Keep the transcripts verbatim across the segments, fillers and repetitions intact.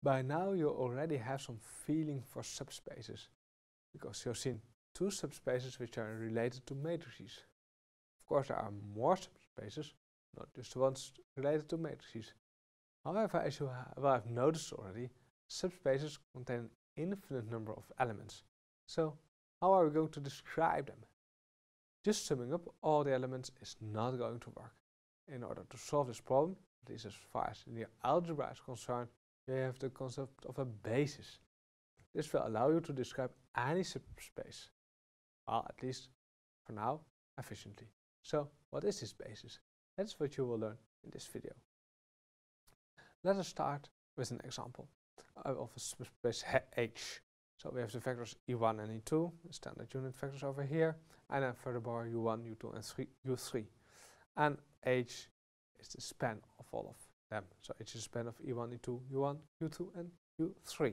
By now you already have some feeling for subspaces, because you've seen two subspaces which are related to matrices. Of course there are more subspaces, not just the ones related to matrices. However, as you ha well have noticed already, subspaces contain an infinite number of elements. So how are we going to describe them? Just summing up all the elements is not going to work. In order to solve this problem, at least as far as the algebra is concerned, you have the concept of a basis. This will allow you to describe any subspace, well, at least for now, efficiently. So, what is this basis? That's what you will learn in this video. Let us start with an example of a subspace H. So we have the vectors e one and e two, the standard unit vectors over here, and then furthermore u one, u two, and u three. And H is the span of all of them. So H is the span of e one, e two, u one, u two, and u three.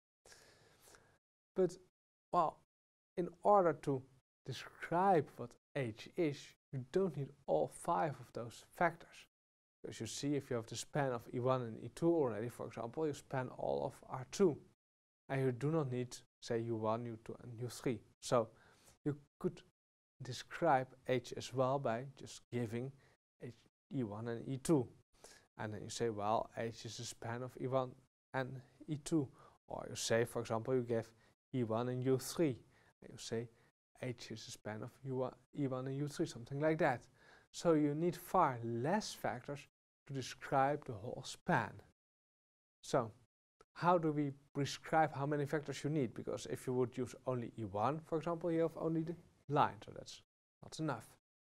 But, well, in order to describe what H is, you don't need all five of those vectors. Because you see, if you have the span of e one and e two already, for example, you span all of R two. And you do not need, say, u one, u two, and u three. So you could describe H as well by just giving H, e one and e two. And then you say, well, H is the span of e one and e two. Or you say, for example, you give e one and u three. And you say, H is the span of u one, e one and u three, something like that. So you need far less vectors to describe the whole span. So how do we prescribe how many vectors you need? Because if you would use only e one, for example, you have only the line, so that's not enough.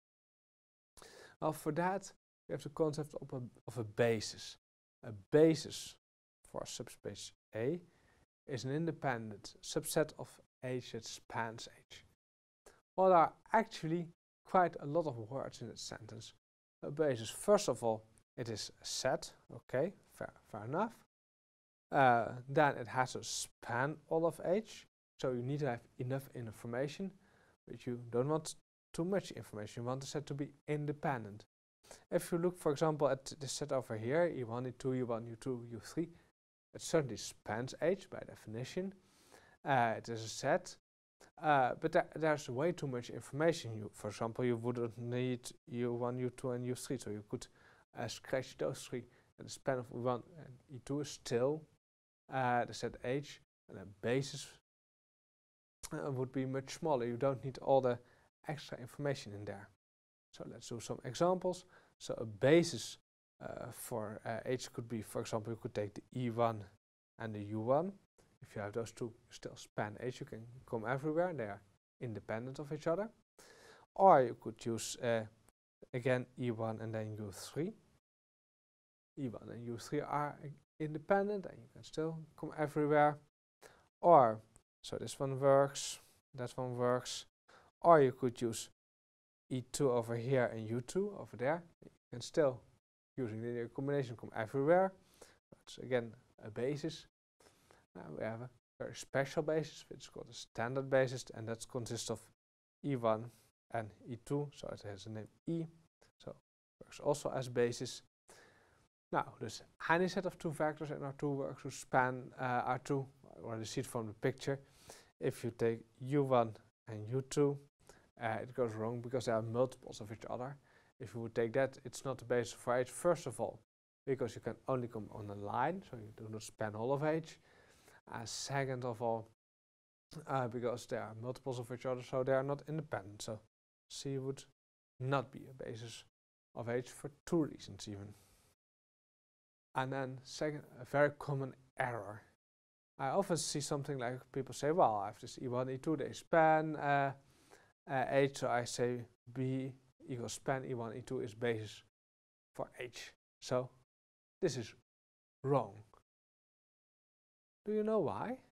Well, for that, we have the concept of a, of a basis. A basis for subspace A is an independent subset of H that spans H. Well, there are actually quite a lot of words in that sentence. A basis, first of all, it is a set, okay, fair, fair enough. Uh, then it has to span all of H, so you need to have enough information, but you don't want too much information. You want the set to be independent. If you look, for example, at this set over here, e one, e two, u one, u two, u three, it certainly spans H by definition. Uh, it is a set, uh, but th there's way too much information. You, for example, you wouldn't need u one, u two, and u three, so you could uh, scratch those three, and the span of e one and e two is still Uh, the set H, and the basis uh, would be much smaller. You don't need all the extra information in there. So let's do some examples. So a basis uh, for uh, H could be, for example, you could take the e one and the u one. If you have those two, you still span H. You can come everywhere. They are independent of each other. Or you could use uh, again e one and then u three. e one and u three are independent and you can still come everywhere. Or, so this one works, that one works. Or you could use e two over here and u two over there. You can still, using linear combination, come everywhere. That's again a basis. Uh, we have a very special basis, which is called a standard basis, and that consists of e one and e two, so it has the name E, so works also as basis. Now, there's any set of two vectors in R two works to span uh, R two. I already see it from the picture. If you take u one and u two, uh, it goes wrong because they are multiples of each other. If you would take that, it's not the basis for H, first of all, because you can only come on a line, so you do not span all of H. And second of all, uh, because they are multiples of each other, so they are not independent. So C would not be a basis of H for two reasons even. And then second, a very common error. I often see something like people say, well, I have this e one, e two, they span uh, uh, H, so I say B equals span e one, e two is basis for H. So this is wrong. Do you know why?